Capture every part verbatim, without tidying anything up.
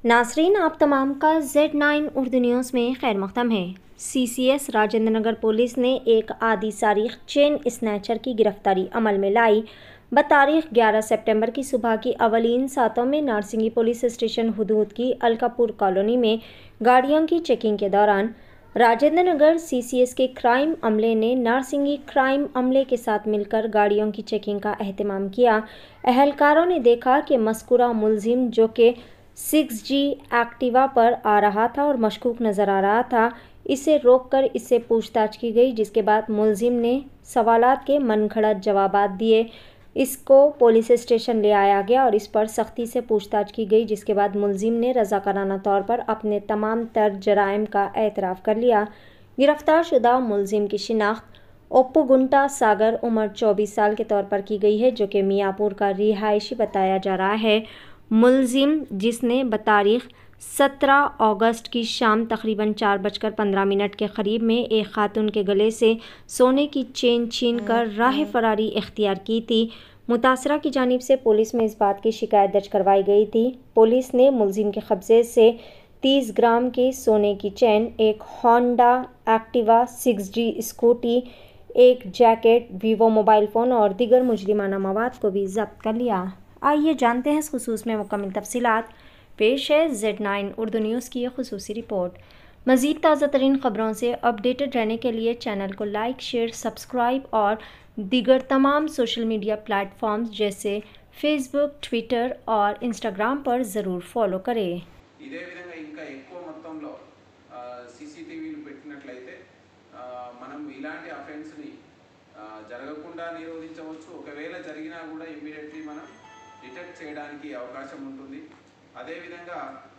नासरीन, आप तमाम का जेड नाइन उर्दू न्यूज़ में खैर मक़दम है। C C S Rajendra Nagar police ने एक आधी सारीख चेन स्नैचर की गिरफ्तारी अमल में लाई। बतारीख ग्यारह सितंबर की सुबह की अवलीन सातों में नारसिंगी पुलिस स्टेशन हुदूद की अलकापुर कॉलोनी में गाड़ियों की चेकिंग के दौरान Rajendra Nagar C C S के क्राइम अमले ने नारसिंगी क्राइम अमले के साथ मिलकर गाड़ियों की चेकिंग का एहतमाम किया। अहलकारों ने देखा कि मज़कूरा मुलजिम, जो कि सिक्स जी एक्टिवा पर आ रहा था और मशकूक नज़र आ रहा था, इसे रोककर इससे पूछताछ की गई, जिसके बाद मुलजिम ने सवालात के मनगढ़ंत जवाबात दिए। इसको पुलिस स्टेशन ले आया गया और इस पर सख्ती से पूछताछ की गई, जिसके बाद मुलजिम ने रज़ाकाराना तौर पर अपने तमाम तर जराइम का एतराफ़ कर लिया। गिरफ्तार शुदा मुलजिम की शिनाख्त ओप्पुगुंटा सागर उम्र चौबीस साल के तौर पर की गई है, जो कि मियाँपुर का रिहायशी बताया जा रहा है। मुलजिम, जिसने बतारीख सत्रह अगस्त की शाम तकरीबन चार बजकर पंद्रह मिनट के करीब में एक खातून के गले से सोने की चेन छीन कर राह फरारी इख्तियार की थी। मुतासरा की जानिब से पुलिस में इस बात की शिकायत दर्ज करवाई गई थी। पुलिस ने मुलजिम के कब्जे से तीस ग्राम के सोने की चेन, एक Honda Activa six G scooty, एक जैकेट, वीवो मोबाइल फ़ोन और दीगर मुजरिमाना मवाद को भी जब्त कर लिया। आइए जानते हैं इस खुसूस में मुकम्मल तफसीलात। पेश है जेड नाइन उर्दू न्यूज़ की खुसूसी रिपोर्ट। मज़ीद ताज़ा तरीन ख़बरों से अपडेटेड रहने के लिए चैनल को लाइक, शेयर, सब्सक्राइब और दीगर तमाम सोशल मीडिया प्लेटफॉर्म्स जैसे फेसबुक, ट्विटर और इंस्टाग्राम पर ज़रूर फॉलो करें। ఇదే విధంగా ఇంకా ఎక్కువ మొత్తంలో సీసీటీవీలు పెట్టినట్లయితే మనం ఇలాంటి అఫెన్స్ని జరగకుండా నిరోధించవచ్చు. ఒకవేళ జరిగినా కూడా ఇమ్మీడియట్లీ మనం డిటెక్ట్ చేయడానికి అవకాశం ఉంటుంది. అదేవిధంగా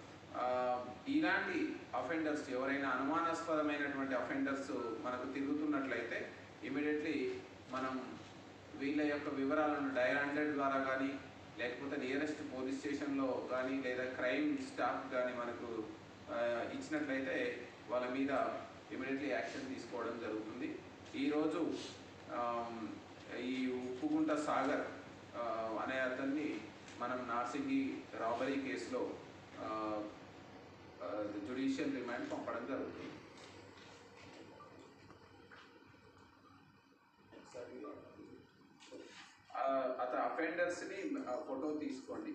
ఇలాంటి అఫెండర్స్ ఎవరైనా అనుమానాస్పదమైనటువంటి అఫెండర్స్ మనకు తిరుగుతున్నట్లయితే ఇమ్మీడియట్లీ మనం వీళ్ళ యొక్క వివరాలను డయల్ హండ్రెడ్ ద్వారా కానీ, లేకపోతే నియరెస్ట్ పోలీస్ స్టేషన్లో కానీ, లేదా క్రైమ్ స్టాఫ్ కానీ మనకు ఇచ్చినట్లయితే వాళ్ళ మీద ఇమీడియట్లీ యాక్షన్ తీసుకోవడం జరుగుతుంది. ఈరోజు ఈ ఉప్పుగుంట సాగర్ అనే అతన్ని మనం నార్సింగి రాబరీ కేసులో జ్యుడిషియల్ రిమాండ్ పంపడం జరుగుతుంది. అతని అఫెండర్స్ని ఫోటో తీసుకోండి.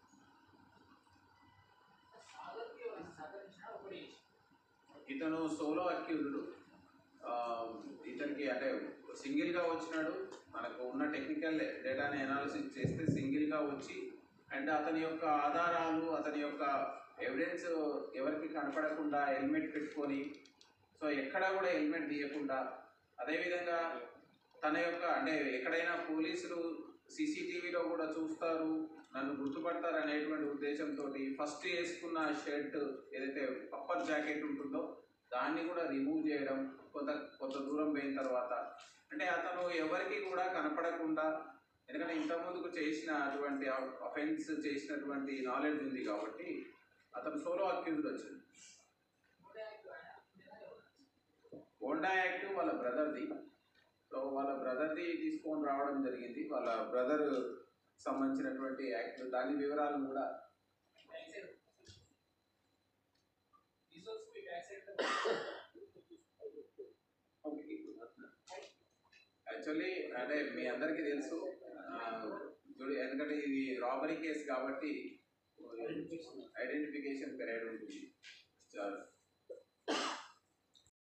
ఇతను సోలో అక్యూజ్డ్. ఇతనికి అంటే సింగిల్గా వచ్చినాడు. మనకు ఉన్న టెక్నికల్ డేటాని అనాలిసిస్ చేస్తే సింగిల్గా వచ్చి అండ్ అతని యొక్క ఆధారాలు, అతని యొక్క ఎవిడెన్స్ ఎవరికి కనపడకుండా హెల్మెట్ పెట్టుకొని, సో ఎక్కడా కూడా హెల్మెట్ తీయకుండా, అదేవిధంగా తన యొక్క అంటే ఎక్కడైనా పోలీసులు సీసీటీవీలో కూడా చూస్తారు, నన్ను గుర్తుపడతారు అనేటువంటి ఉద్దేశంతో ఫస్ట్ వేసుకున్న షర్ట్ ఏదైతే పప్పర్ జాకెట్ ఉంటుందో దాన్ని కూడా రిమూవ్ చేయడం, కొంత కొంత దూరం పోయిన తర్వాత అంటే అతను ఎవరికి కూడా కనపడకుండా, ఎందుకంటే ఇంతకుముందుకు చేసిన అటువంటి అఫెన్స్ చేసినటువంటి నాలెడ్జ్ ఉంది కాబట్టి అతను సోలో అక్యూజ్డ్ వచ్చింది. హోండా యాక్టివ్ వాళ్ళ బ్రదర్ది. సో వాళ్ళ బ్రదర్ది తీసుకొని రావడం జరిగింది. వాళ్ళ బ్రదర్ సంబంధించినటువంటి యాక్టివ్, దాని వివరాలు కూడా యాక్చువల్లీ అంటే మీ అందరికీ తెలుసు, ఎందుకంటే ఇది రాబరీ కేసు కాబట్టి ఐడెంటిఫికేషన్ పీరియడ్ ఉంటుంది.